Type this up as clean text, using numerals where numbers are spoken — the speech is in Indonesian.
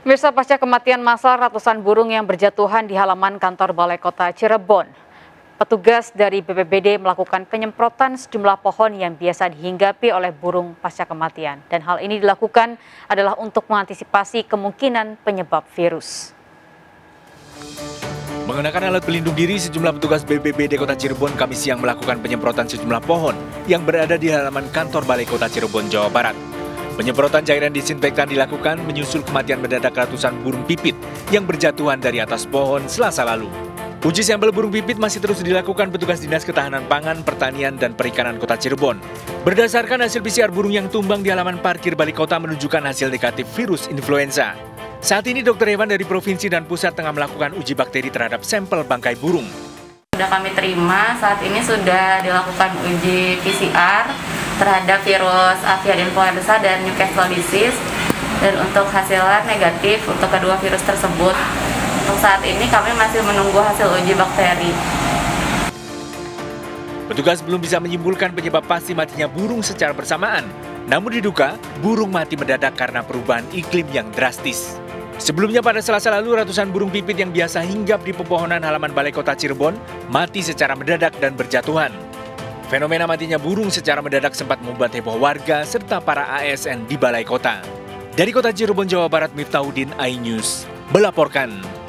Pemirsa, pasca kematian massal ratusan burung yang berjatuhan di halaman kantor Balai Kota Cirebon, petugas dari BPBD melakukan penyemprotan sejumlah pohon yang biasa dihinggapi oleh burung pasca kematian. Dan hal ini dilakukan adalah untuk mengantisipasi kemungkinan penyebab virus. Mengenakan alat pelindung diri, sejumlah petugas BPBD Kota Cirebon Kamis siang melakukan penyemprotan sejumlah pohon yang berada di halaman kantor Balai Kota Cirebon, Jawa Barat. Penyemprotan cairan disinfektan dilakukan menyusul kematian mendadak ratusan burung pipit yang berjatuhan dari atas pohon Selasa lalu. Uji sampel burung pipit masih terus dilakukan petugas Dinas Ketahanan Pangan, Pertanian, dan Perikanan Kota Cirebon. Berdasarkan hasil PCR burung yang tumbang di halaman parkir Balai Kota menunjukkan hasil negatif virus influenza. Saat ini dokter hewan dari provinsi dan pusat tengah melakukan uji bakteri terhadap sampel bangkai burung. Sudah kami terima, saat ini sudah dilakukan uji PCR terhadap virus avian influenza dan Newcastle disease, dan untuk hasilnya negatif untuk kedua virus tersebut. Untuk saat ini kami masih menunggu hasil uji bakteri. Petugas belum bisa menyimpulkan penyebab pasti matinya burung secara bersamaan. Namun diduga burung mati mendadak karena perubahan iklim yang drastis. Sebelumnya pada Selasa lalu ratusan burung pipit yang biasa hinggap di pepohonan halaman Balai Kota Cirebon mati secara mendadak dan berjatuhan. Fenomena matinya burung secara mendadak sempat membuat heboh warga serta para ASN di Balai Kota. Dari Kota Cirebon, Jawa Barat, Miftahudin, iNews melaporkan.